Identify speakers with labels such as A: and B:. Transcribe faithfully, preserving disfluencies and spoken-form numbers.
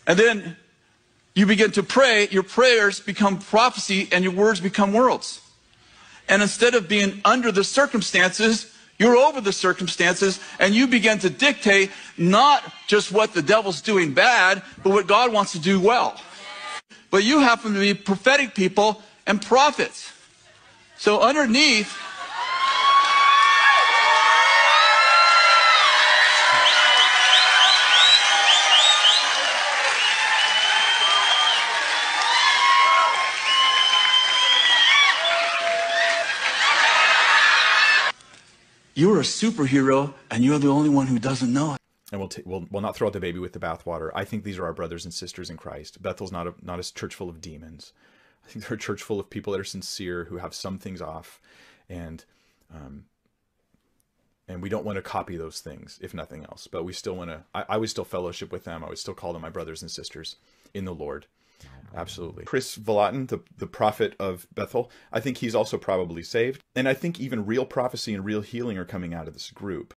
A: And then you begin to pray, your prayers become prophecy, and your words become worlds. And instead of being under the circumstances, you're over the circumstances, and you begin to dictate not just what the devil's doing bad, but what God wants to do well. But you happen to be prophetic people and prophets. So underneath, you're a superhero, and you're the only one who doesn't know it.
B: And we'll, we'll, we'll not throw out the baby with the bathwater. I think these are our brothers and sisters in Christ. Bethel's not a, not a church full of demons. I think they're a church full of people that are sincere, who have some things off. And um, and we don't want to copy those things, if nothing else. But we still want to, I, I would still fellowship with them. I would still call them my brothers and sisters in the Lord. Absolutely. Chris Vallotton, the, the prophet of Bethel, I think he's also probably saved. And I think even real prophecy and real healing are coming out of this group.